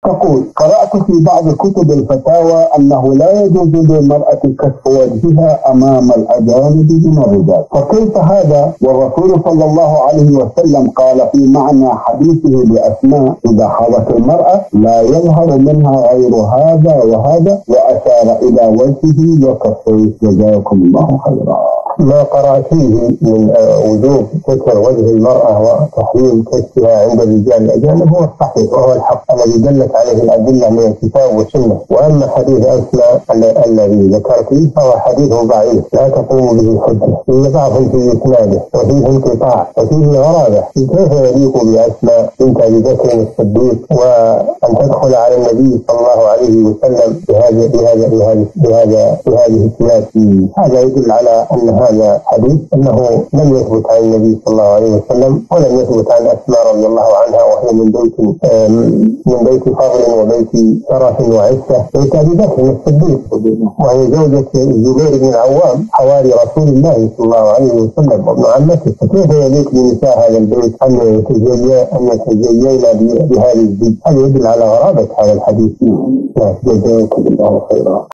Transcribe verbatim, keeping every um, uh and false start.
تقول: قرأت في بعض كتب الفتاوى أنه لا يجوز للمرأة كشف وجهها أمام الأجانب من الرجال، فكيف هذا والرسول صلى الله عليه وسلم قال في معنى حديثه لأسماء: إذا حاضت المرأة لا يظهر منها غير هذا وهذا، وأشار إلى وجهه وكفيه، جزاكم الله خيرا. ما قرأت فيه من وجوب ستر وجه المرأة وتحريم كشفها عند الرجال الأجانب هو الصحيح وهو الحق الذي دلت عليه الأدلة من الكتاب والسنة. وأما حديث أسماء الذي ذكرته فهو حديث ضعيف لا تقوم به حجة، فيه ضعف في إسناده وفيه انقطاع وفيه غرابة. كيف يليق بأسماء بنت أبي بكر الصديق وأن تدخل على النبي صلى الله عليه وسلم بهذا بهذا بهذا بهذا بهذه الثياب؟ هذا يدل على أن هذا حديث أنه لم يثبت عن النبي صلى الله عليه وسلم ولم يثبت عن أسماء رضي الله عنها، وهي من بيت من بيت فضل وبيت شرف وعزة، بيت أبي بكر الصديق، وهي زوجة الزبير بن العوام حواري رسول الله صلى الله عليه وسلم وابن عمته. فكيف يليق بنساء هذا البيت أن يتزين أن يتزين بهذه الزي؟ هذا يدل على غرابة هذا الحديث. جزاكم الله خيرا.